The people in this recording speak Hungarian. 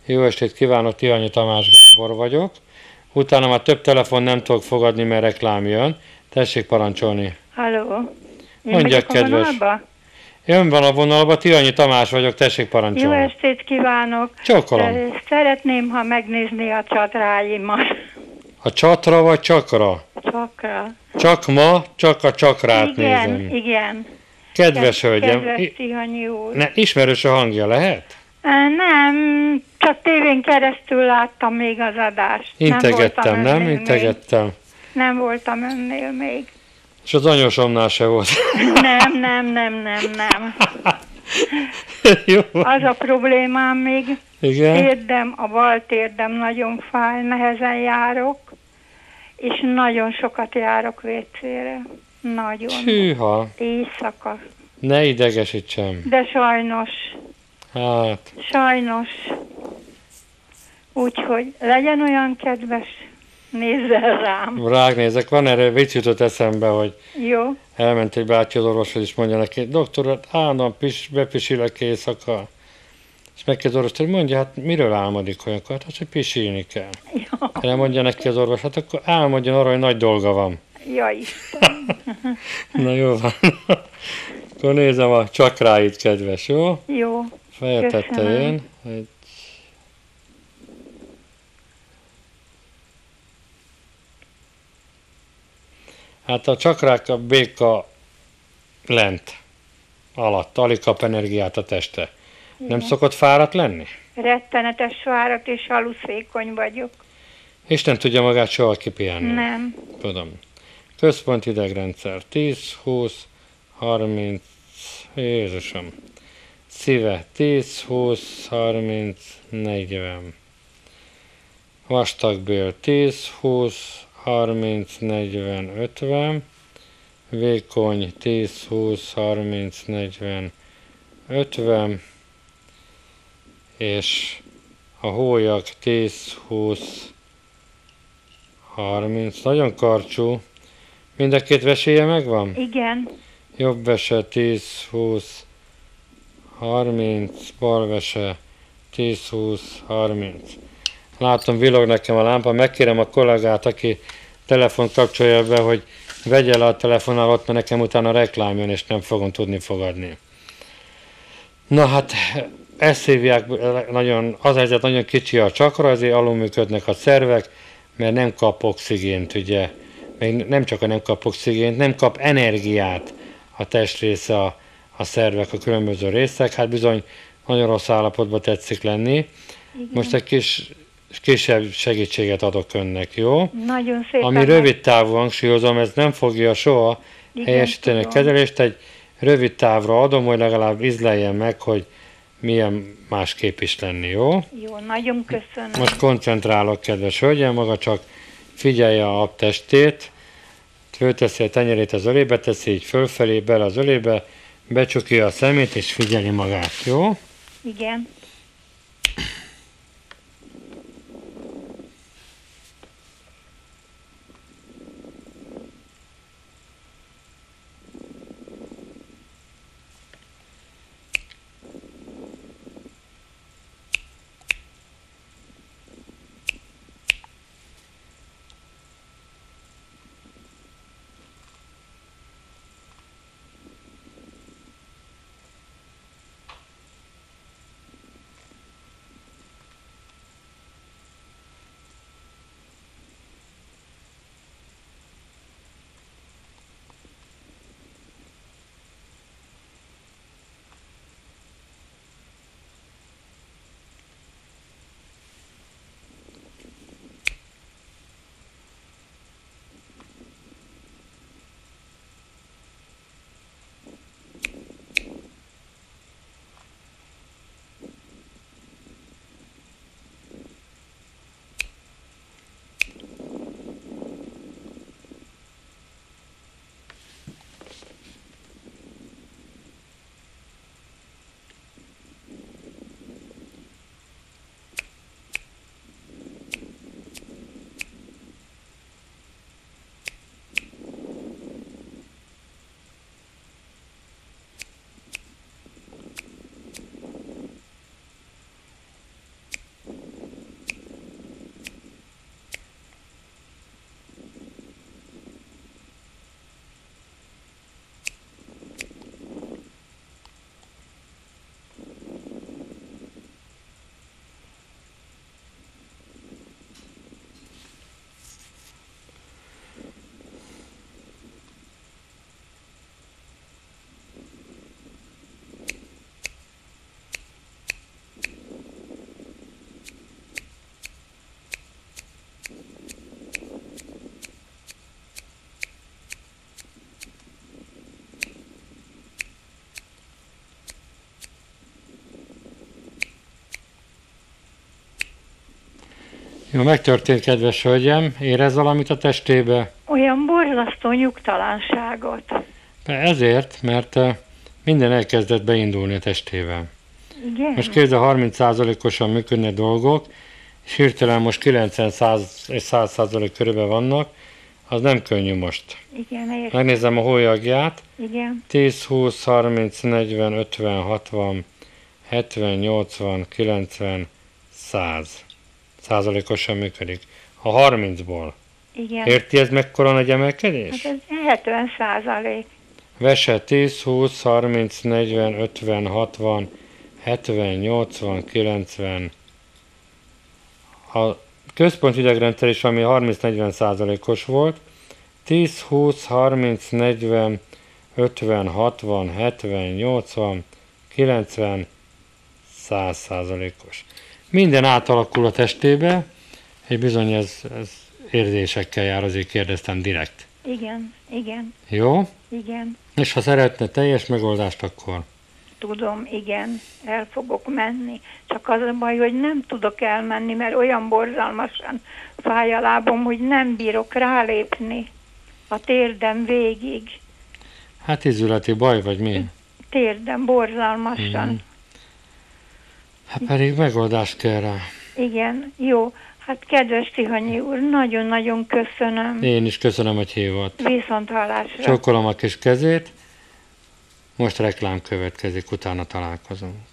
Jó estét kívánok, Tihanyi Tamás Gábor vagyok. Utána már több telefon nem tudok fogadni, mert reklám jön. Tessék parancsolni. Halló. Én Mondjak, megyek a kedves. vonalba? Ön van a vonalba, Tihanyi Tamás vagyok, tessék Jó parancsolni. estét kívánok. Csókolom. Szeretném, ha megnézni a csatráimat. A csatra vagy csakra? Csakra. Csak ma, csak a csakrát Igen, nézem. igen. Kedves hölgyem, Kedves Tihanyi úr. ismerős a hangja, lehet? Nem, csak tévén keresztül láttam még az adást. Integettem, nem? Még. Integettem. Nem voltam önnél még. És az anyósomnál se volt. Nem. Jó. Az a problémám még. Igen? Térdem, a bal térdem nagyon fáj, nehezen járok, és nagyon sokat járok WC-re. Nagyon. Hűha, Éjszaka. ne idegesítsem. De sajnos. Hát, Úgyhogy legyen olyan kedves, nézzel rám. rágnézek, van erre vicc jutott eszembe, hogy Jó? elment egy bácsi az orvoshoz, és mondja neki, doktor, hát állandóan bepisilek éjszaka. És megkérdezi az orvos, hogy mondja, hát miről álmodik olyankor? Hát, hogy pisilni kell. Jó. Erre mondja neki az orvos, hát akkor álmodjon arra, hogy nagy dolga van. Ja, Isten. Na jó van. Akkor nézem a csakráit, kedves, jó? Jó. Feltette Köszönöm. én. Hát a csakrák a béka lent, alatt, alig kap energiát a teste. Nem szokott fáradt lenni? Rettenetes fáradt és aluszékony vagyok. És nem tudja magát soha kipihenni. Nem. Tudom. Központi idegrendszer 10, 20, 30, Jézusom. Szíve 10, 20, 30, 40. Vastagbél 10, 20, 30, 40, 50. Vékony 10, 20, 30, 40, 50. És a hólyak 10, 20, 30. Nagyon karcsú. Mind a két veséje megvan? Igen. Jobb vese 10, 20, 30, bal vese 10, 20, 30. Látom, villog nekem a lámpa, megkérem a kollégát, aki telefont kapcsolja be, hogy vegye le a telefonálót, mert nekem utána reklám jön, és nem fogom tudni fogadni. Na hát, ezt hívják, az helyzet nagyon kicsi a csakra, ezért alulműködnek a szervek, mert nem kap oxigént, ugye. Még nem csak a nem kap oxigént, nem kap energiát a testrésze, a szervek, a különböző részek, hát bizony nagyon rossz állapotban tetszik lenni. Igen. Most egy kisebb segítséget adok önnek, jó? Nagyon szépen. Ami rövid távú, hangsúlyozom, ez nem fogja soha helyesíteni a kezelést, egy rövid távra adom, hogy legalább ízleljen meg, hogy milyen másképp is lenni, jó? Jó, nagyon köszönöm. Most koncentrálok, kedves hölgyem, maga csak figyelje a testét, fölteszi a tenyerét az ölébe, teszi így fölfelé, bele az ölébe, becsukja a szemét és figyeli magát, jó? Igen. Jó, megtörtént, kedves hölgyem, érez valamit a testébe? Olyan borzasztó nyugtalanságot. Ezért, mert minden elkezdett beindulni a testében. Igen? Most képzel, 30%-osan működnek dolgok, és hirtelen most 90 és 100% körülben vannak, az nem könnyű most. Igen, értem. Megnézem a hólyagját, Igen. 10, 20, 30, 40, 50, 60, 70, 80, 90, 100 százalékosan működik. A 30-ból. Igen. Érti ez mekkora nagy emelkedés? Hát ez 70%. Vese 10, 20, 30, 40, 50, 60, 70, 80, 90. A központi idegrendszer is, ami 30-40%-os volt, 10, 20, 30, 40, 50, 60, 70, 80, 90, 100%-os. Minden átalakul a testébe, és bizony ez érzésekkel jár, azért kérdeztem direkt. Igen, igen, Jó? igen. És ha szeretne teljes megoldást, akkor Tudom, igen, el fogok menni. Csak az a baj, hogy nem tudok elmenni, mert olyan borzalmasan fáj a lábom, hogy nem bírok rálépni a térdem végig. hát izületi baj, vagy mi? Térdem borzalmasan. Hát pedig megoldást kell rá. Igen, jó. Hát kedves Tihanyi úr, nagyon-nagyon köszönöm. Én is köszönöm, hogy hívott. Viszont hallásra. Csókolom a kis kezét. Most reklám következik, utána találkozunk.